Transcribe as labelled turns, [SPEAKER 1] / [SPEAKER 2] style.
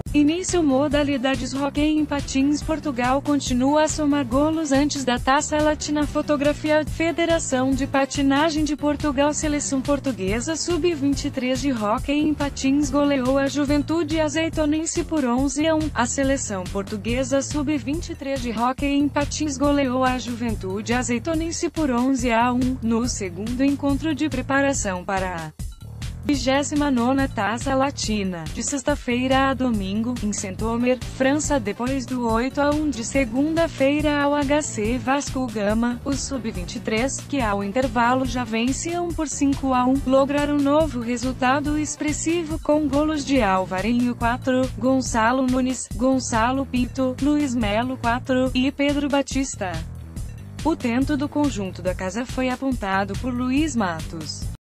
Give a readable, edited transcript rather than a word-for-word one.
[SPEAKER 1] Início modalidades hóquei em patins. Portugal continua a somar golos antes da Taça Latina. Fotografia Federação de Patinagem de Portugal. Seleção portuguesa sub-23 de hóquei em patins goleou a Juventude Azeitonense por 11-1. A seleção portuguesa sub-23 de hóquei em patins goleou a Juventude Azeitonense por 11-1, no segundo encontro de preparação para a 29ª Taça Latina, de sexta-feira a domingo, em Saint-Omer, França. Depois do 8-1 de segunda-feira ao HC Vasco Gama, os sub-23, que ao intervalo já venciam por 5-1, lograram um novo resultado expressivo com golos de Alvarinho 4, Gonçalo Nunes, Gonçalo Pinto, Luiz Melo 4, e Pedro Batista. O tento do conjunto da casa foi apontado por Luiz Matos.